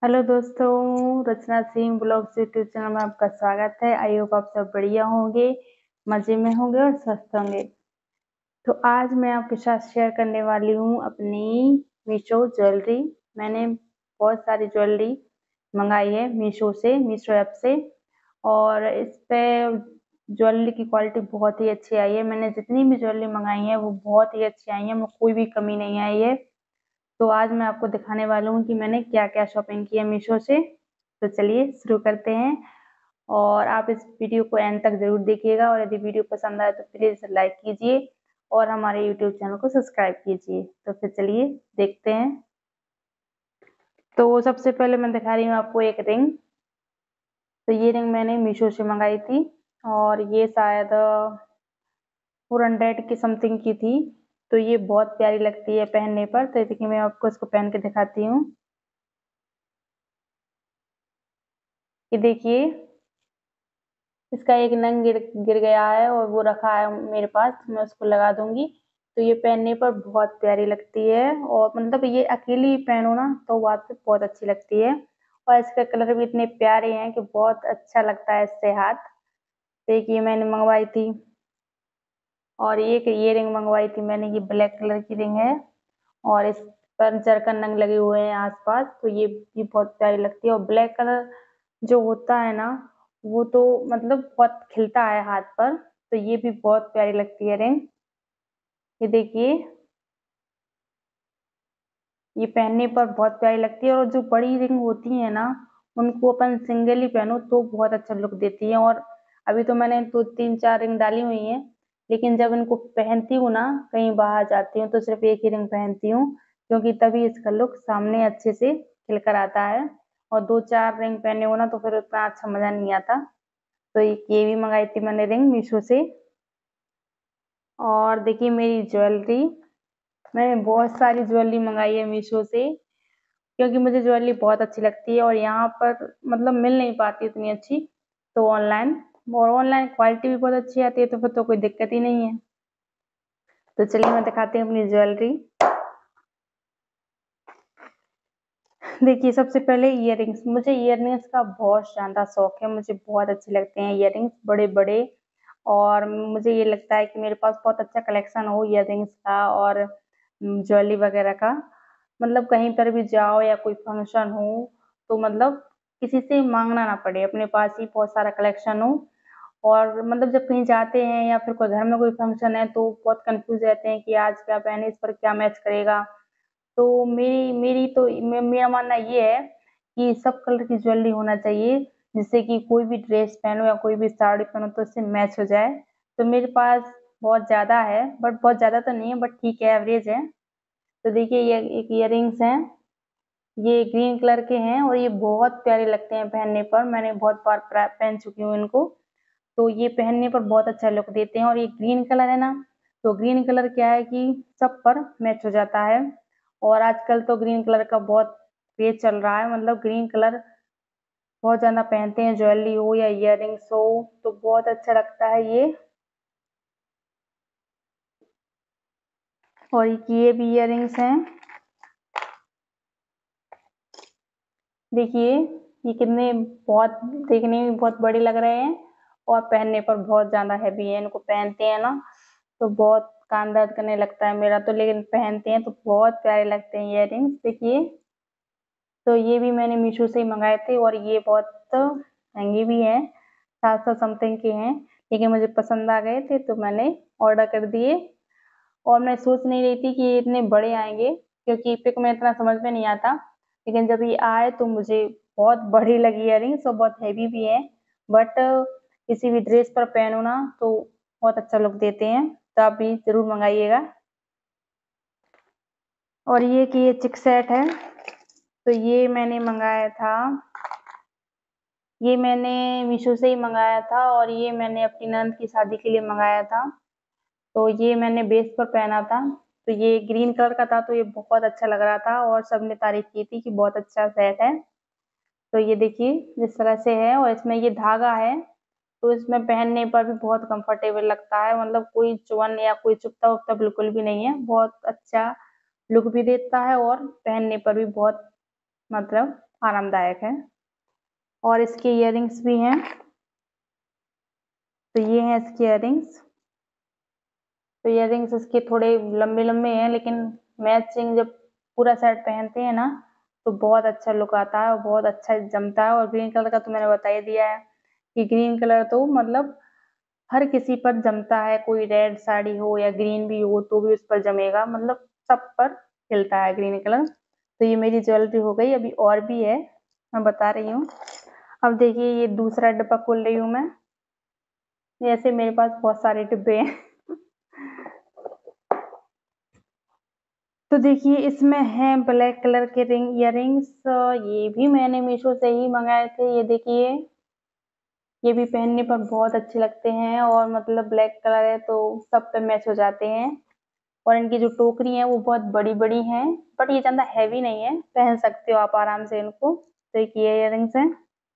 Hello दोस्तों, Rachna Singh blogs YouTube channel में आपका स्वागत है। आई होप आप सब बढ़िया होंगे, मज़े में होंगे और स्वस्थ होंगे। तो आज मैं आपके साथ शेयर करने वाली हूँ अपनी मीशो ज्वेलरी। मैंने बहुत सारी ज्वेलरी मंगाई है मीशो ऐप से, और इस पे ज्वेलरी की क्वालिटी बहुत ही अच्छी आई है। मैंने जितनी भी ज्वेलरी मंगाई है वो बहुत ही अच्छी आई है, मुझे कोई भी कमी नहीं आई है। तो आज मैं आपको दिखाने वाला हूँ कि मैंने क्या क्या शॉपिंग की है मीशो से। तो चलिए शुरू करते हैं, और आप इस वीडियो को एंड तक जरूर देखिएगा, और यदि वीडियो पसंद आए तो प्लीज लाइक कीजिए और हमारे यूट्यूब चैनल को सब्सक्राइब कीजिए। तो फिर चलिए देखते हैं। तो सबसे पहले मैं दिखा रही हूँ आपको एक रिंग। तो ये रिंग मैंने मीशो से मंगाई थी, और ये शायद 400 की समथिंग की थी। तो ये बहुत प्यारी लगती है पहनने पर। तो देखिए मैं आपको इसको पहन के दिखाती हूँ। ये देखिए, इसका एक नंग गिर गिर गया है और वो रखा है मेरे पास, मैं उसको लगा दूंगी। तो ये पहनने पर बहुत प्यारी लगती है, और मतलब ये अकेली पहनो ना तो बात पे बहुत अच्छी लगती है। और इसका कलर भी इतने प्यारे हैं कि बहुत अच्छा लगता है इससे हाथ। देखिए मैंने मंगवाई थी, और एक ये रिंग मंगवाई थी मैंने, ये ब्लैक कलर की रिंग है, और इस पर जरकन नंग लगे हुए हैं आसपास। तो ये भी बहुत प्यारी लगती है। और ब्लैक कलर जो होता है ना, वो तो मतलब बहुत खिलता है हाथ पर। तो ये भी बहुत प्यारी लगती है रिंग। ये देखिए, ये पहनने पर बहुत प्यारी लगती है। और जो बड़ी रिंग होती है ना, उनको अपन सिंगल ही पहनो तो बहुत अच्छा लुक देती है। और अभी तो मैंने तो 3-4 रिंग डाली हुई है, लेकिन जब इनको पहनती हूँ ना, कहीं बाहर जाती हूँ तो सिर्फ एक ही रिंग पहनती हूँ, क्योंकि तभी इसका लुक सामने अच्छे से खिलकर आता है। और 2-4 रिंग पहने हो ना तो फिर उतना अच्छा मजा नहीं आता। तो ये भी मंगाई थी मैंने रिंग मीशो से। और देखिए मेरी ज्वेलरी, मैंने बहुत सारी ज्वेलरी मंगाई है मीशो से, क्योंकि मुझे ज्वेलरी बहुत अच्छी लगती है और यहाँ पर मतलब मिल नहीं पाती इतनी अच्छी। तो ऑनलाइन, और ऑनलाइन क्वालिटी भी बहुत अच्छी आती है, तो फिर तो कोई दिक्कत ही नहीं है। तो चलिए मैं दिखाती हूँ अपनी ज्वेलरी। देखिए सबसे पहले इयररिंग्स, मुझे इयररिंग्स का बहुत ज्यादा शौक है, मुझे बहुत अच्छे लगते हैं इयररिंग्स बड़े बड़े। और मुझे ये लगता है कि मेरे पास बहुत अच्छा कलेक्शन हो इयररिंग्स का और ज्वेलरी वगैरह का। मतलब कहीं पर भी जाओ या कोई फंक्शन हो, तो मतलब किसी से मांगना ना पड़े, अपने पास ही बहुत सारा कलेक्शन हो। और मतलब जब कहीं जाते हैं या फिर कोई घर में कोई फंक्शन है तो बहुत कंफ्यूज रहते हैं कि आज क्या पहने, इस पर क्या मैच करेगा। तो मेरा मानना ये है कि सब कलर की ज्वेलरी होना चाहिए, जिससे कि कोई भी ड्रेस पहनो या कोई भी साड़ी पहनो तो उससे मैच हो जाए। तो मेरे पास बहुत ज्यादा है, बट बहुत ज्यादा तो नहीं है, बट ठीक है, एवरेज है। तो देखिए ये एक इयररिंग्स हैं, ये ग्रीन कलर के हैं और ये बहुत प्यारे लगते हैं पहनने पर। मैंने बहुत बार पहन चुकी हूँ इनको। तो ये पहनने पर बहुत अच्छा लुक देते हैं। और ये ग्रीन कलर है ना, तो ग्रीन कलर क्या है कि सब पर मैच हो जाता है। और आजकल तो ग्रीन कलर का बहुत क्रेज चल रहा है, मतलब ग्रीन कलर बहुत ज्यादा पहनते हैं, ज्वेलरी हो या इयररिंग्स हो। तो बहुत अच्छा लगता है ये। और ये भी इयररिंग्स हैं, देखिए ये कितने बहुत देखने में बहुत बड़े लग रहे हैं, और पहनने पर बहुत ज्यादा हैवी है। इनको पहनते हैं ना तो बहुत कान दर्द करने लगता है मेरा तो, लेकिन पहनते हैं तो बहुत प्यारे लगते हैं इयररिंग्स। देखिए, तो ये भी मैंने मीशो से ही मंगाए थे, और ये बहुत महंगे भी हैं, 700 समथिंग के हैं, लेकिन मुझे पसंद आ गए थे तो मैंने ऑर्डर कर दिए। और मैं सोच नहीं रही थी कि ये इतने बड़े आएंगे, क्योंकि पिक में इतना समझ में नहीं आता, लेकिन जब ये आए तो मुझे बहुत बड़ी लगी इयररिंग्स, और बहुत हैवी भी है। बट किसी भी ड्रेस पर पहनो ना तो बहुत अच्छा लुक देते हैं। तो आप भी जरूर मंगाइएगा। और ये कि ये चिक सेट है, तो ये मैंने मंगाया था, ये मैंने मीशो से ही मंगाया था, और ये मैंने अपनी नंद की शादी के लिए मंगाया था। तो ये मैंने बेस पर पहना था। तो ये ग्रीन कलर का था, तो ये बहुत अच्छा लग रहा था और सबने तारीफ की थी कि बहुत अच्छा सेट है। तो ये देखिए जिस तरह से है, और इसमें ये धागा है, तो इसमें पहनने पर भी बहुत कंफर्टेबल लगता है। मतलब कोई चुभन या कोई चुभता उभता बिल्कुल भी नहीं है, बहुत अच्छा लुक भी देता है, और पहनने पर भी बहुत मतलब आरामदायक है। और इसके इयररिंग्स भी हैं, तो ये हैं इसके इयररिंग्स। तो इयररिंग्स इसके थोड़े लंबे लंबे हैं, लेकिन मैचिंग जब पूरा सेट पहनते हैं ना तो बहुत अच्छा लुक आता है और बहुत अच्छा जमता है। और ग्रीन कलर का तो मैंने बता ही दिया है कि ग्रीन कलर तो मतलब हर किसी पर जमता है, कोई रेड साड़ी हो या ग्रीन भी हो तो भी उस पर जमेगा, मतलब सब पर खिलता है ग्रीन कलर। तो ये मेरी ज्वेलरी हो गई, अभी और भी है, मैं बता रही हूँ। अब देखिए ये दूसरा डब्बा खोल रही हूँ मैं। ऐसे मेरे पास बहुत सारे डिब्बे हैं। तो देखिए इसमें है ब्लैक कलर के रिंग इयररिंग्स, ये भी मैंने मीशो से ही मंगाए थे। ये देखिए ये भी पहनने पर बहुत अच्छे लगते हैं और मतलब ब्लैक कलर है तो सब पे मैच हो जाते हैं। और इनकी जो टोकरी है वो बहुत बड़ी बड़ी हैं, बट ये ज्यादा हैवी नहीं है, पहन सकते हो आप आराम से इनको। तो एक ये इयररिंग्स है।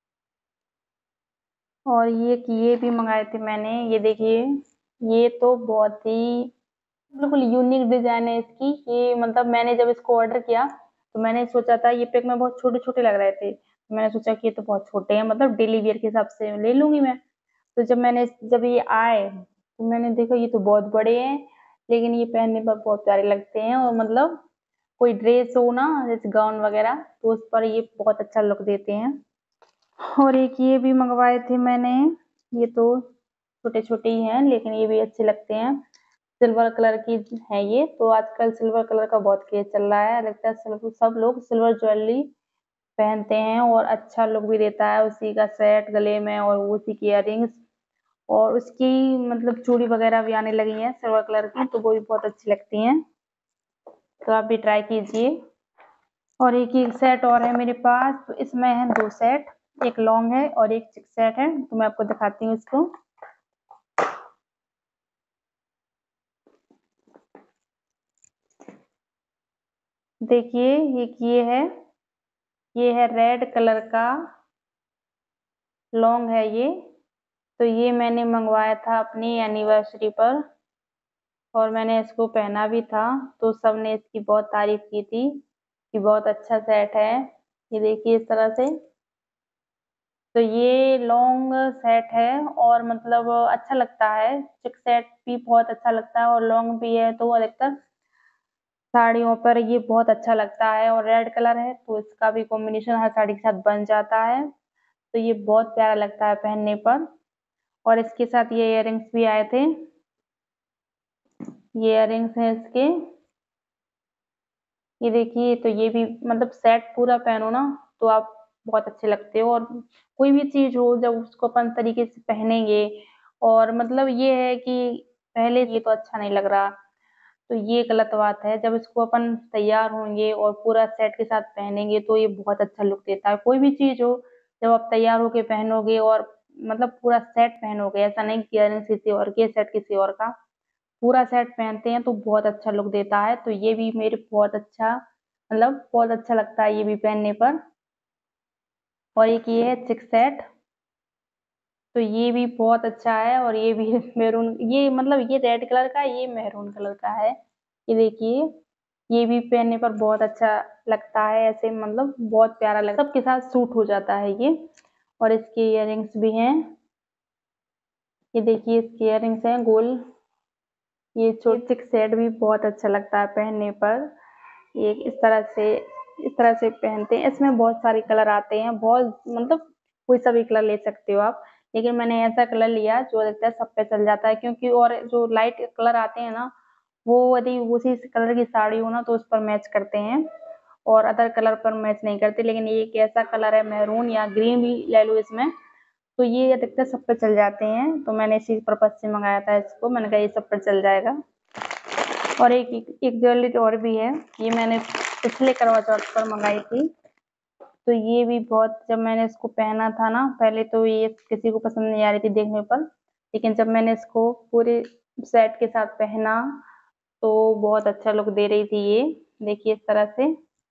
और ये भी मंगाए थे मैंने, ये देखिए ये तो बहुत ही बिल्कुल यूनिक डिजाइन है इसकी। ये मतलब मैंने जब इसको ऑर्डर किया तो मैंने सोचा था, ये पिक में बहुत छोटे छोटे लग रहे थे, तो मैंने सोचा कि ये तो बहुत छोटे हैं, मतलब डेली वेयर के हिसाब से ले लूंगी मैं। तो जब ये आए तो मैंने देखा ये तो बहुत बड़े हैं, लेकिन ये पहनने पर बहुत प्यारे लगते हैं। और मतलब कोई ड्रेस हो ना, जैसे गाउन वगैरह, तो उस पर ये बहुत अच्छा लुक देते हैं। और एक ये भी मंगवाए थे मैंने, ये तो छोटे छोटे ही हैं लेकिन ये भी अच्छे लगते हैं। सिल्वर कलर की है ये, तो आजकल सिल्वर कलर का बहुत क्रेज चल रहा है, लगता है सब लोग सिल्वर ज्वेलरी पहनते हैं और अच्छा लुक भी देता है उसी का सेट गले में और उसी की इयररिंग्स। और उसकी मतलब चूड़ी वगैरह भी आने लगी हैं सिल्वर कलर की, तो वो भी बहुत अच्छी लगती हैं। तो आप भी ट्राई कीजिए। और एक सेट और है मेरे पास, तो इसमें है दो सेट, एक लॉन्ग है और एक चिक सेट है, तो मैं आपको दिखाती हूँ इसको। देखिए एक ये है रेड कलर का लॉन्ग है ये। तो ये मैंने मंगवाया था अपनी एनिवर्सरी पर और मैंने इसको पहना भी था, तो सबने इसकी बहुत तारीफ की थी कि बहुत अच्छा सेट है। ये देखिए इस तरह से। तो ये लॉन्ग सेट है और मतलब अच्छा लगता है, चिक सेट भी बहुत अच्छा लगता है और लॉन्ग भी है, तो अधिकतर साड़ियों पर ये बहुत अच्छा लगता है। और रेड कलर है तो इसका भी कॉम्बिनेशन हर साड़ी के साथ बन जाता है, तो ये बहुत प्यारा लगता है पहनने पर। और इसके साथ ये इयररिंग्स भी आए थे, ये इयररिंग्स हैं इसके। ये देखिए, तो ये भी मतलब सेट पूरा पहनो ना तो आप बहुत अच्छे लगते हो। और कोई भी चीज हो जब उसको अपन तरीके से पहनेंगे, और मतलब ये है कि पहले ये तो अच्छा नहीं लग रहा, तो ये गलत बात है। जब इसको अपन तैयार होंगे और पूरा सेट के साथ पहनेंगे तो ये बहुत अच्छा लुक देता है। कोई भी चीज हो जब आप तैयार होके पहनोगे और मतलब पूरा सेट पहनोगे, ऐसा नहीं कि इयररिंग्स किसी और के सेट किसी और का, पूरा सेट पहनते हैं तो बहुत अच्छा लुक देता है। तो ये भी मेरे बहुत अच्छा, मतलब बहुत अच्छा लगता है ये भी पहनने पर। और एक ये है चिक सेट, तो ये भी बहुत अच्छा है। और ये भी मैरून, ये मतलब ये रेड कलर का है, ये मैरून कलर का है। ये देखिए ये भी पहनने पर बहुत अच्छा लगता है, ऐसे मतलब बहुत प्यारा लगता है, सबके साथ सूट हो जाता है ये। और इसके इयररिंग्स भी हैं, ये देखिए इसके इयररिंग्स हैं गोल। ये छोटे सेट भी बहुत अच्छा लगता है पहनने पर। ये इस तरह से पहनते हैं। इसमें बहुत सारे कलर आते हैं, बहुत मतलब कोई सा भी कलर ले सकते हो आप, लेकिन मैंने ऐसा कलर लिया जो लगता है सब पे चल जाता है, क्योंकि और जो लाइट कलर आते हैं ना वो यदि उसी कलर की साड़ी हो ना तो उस पर मैच करते हैं और अदर कलर पर मैच नहीं करते। लेकिन ये एक ऐसा कलर है, मैरून या ग्रीन भी ले लो इसमें, तो ये अधिकतर सब पे चल जाते हैं। तो मैंने इसी पर्पज से मंगाया था इसको, मैंने कहा ये सब पर चल जाएगा। और एक ज्वेलरी और भी है, ये मैंने पिछले करवा चौथ पर मंगाई थी। तो ये भी बहुत, जब मैंने इसको पहना था ना पहले तो ये किसी को पसंद नहीं आ रही थी देखने पर, लेकिन जब मैंने इसको पूरे सेट के साथ पहना तो बहुत अच्छा लुक दे रही थी ये। देखिए इस तरह से,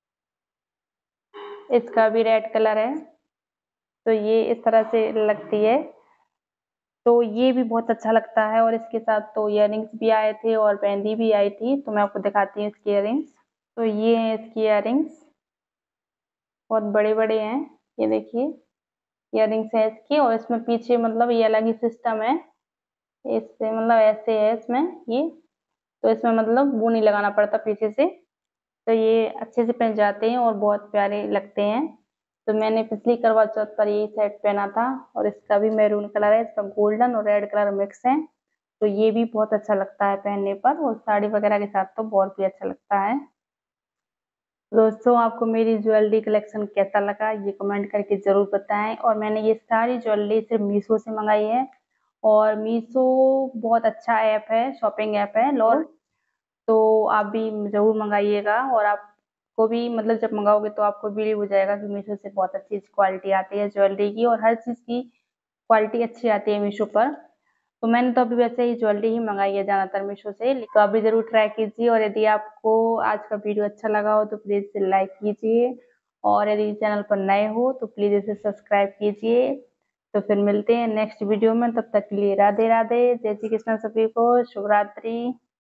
इसका भी रेड कलर है, तो ये इस तरह से लगती है, तो ये भी बहुत अच्छा लगता है। और इसके साथ तो इयररिंग्स भी आए थे और मेहंदी भी आई थी, तो मैं आपको दिखाती हूँ इसकी इयररिंग्स। तो ये है इसकी इयररिंग्स, बहुत बड़े बड़े हैं। ये देखिए इयररिंग्स है इसकी, और इसमें पीछे मतलब ये अलग ही सिस्टम है। इससे मतलब ऐसे है इसमें ये, तो इसमें मतलब वो नहीं लगाना पड़ता पीछे से, तो ये अच्छे से पहन जाते हैं और बहुत प्यारे लगते हैं। तो मैंने पिछली करवा चौथ पर यही सेट पहना था, और इसका भी मैरून कलर है, इसका गोल्डन और रेड कलर मिक्स है। तो ये भी बहुत अच्छा लगता है पहनने पर, और साड़ी वगैरह के साथ तो बहुत भी अच्छा लगता है। दोस्तों आपको मेरी ज्वेलरी कलेक्शन कैसा लगा ये कमेंट करके जरूर बताएं। और मैंने ये सारी ज्वेलरी सिर्फ मीशो से मंगाई है, और मीशो बहुत अच्छा ऐप है, शॉपिंग ऐप है लोग, तो आप भी जरूर मंगाइएगा। और आपको भी मतलब जब मंगाओगे तो आपको बिलीव हो जाएगा कि मीशो से बहुत अच्छी क्वालिटी आती है ज्वेलरी की, और हर चीज़ की क्वालिटी अच्छी आती है मीशो पर। तो मैंने तो अभी वैसे ही ज्वेलरी ही मंगाई है ज्यादातर मीशो से, तो आप भी जरूर ट्राई कीजिए। और यदि आपको आज का वीडियो अच्छा लगा हो तो प्लीज इसे लाइक कीजिए, और यदि चैनल पर नए हो तो प्लीज इसे सब्सक्राइब कीजिए। तो फिर मिलते हैं नेक्स्ट वीडियो में, तब तक के लिए राधे राधे, जय श्री कृष्ण, सभी को शुभ रात्रि।